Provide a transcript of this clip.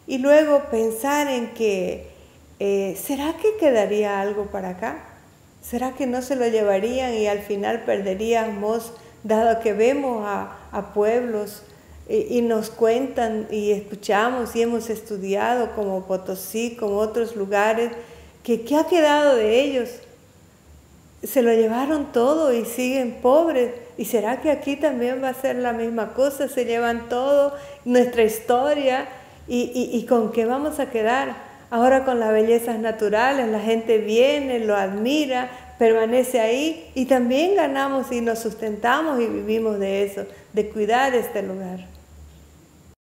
y luego pensar en que, ¿será que quedaría algo para acá? ¿Será que no se lo llevarían y al final perderíamos, dado que vemos a pueblos y nos cuentan y escuchamos y hemos estudiado como Potosí, como otros lugares, que ¿qué ha quedado de ellos? Se lo llevaron todo y siguen pobres. ¿Y será que aquí también va a ser la misma cosa? Se llevan todo, nuestra historia, y ¿con qué vamos a quedar? Ahora con las bellezas naturales, la gente viene, lo admira, permanece ahí y también ganamos y nos sustentamos y vivimos de eso, de cuidar este lugar.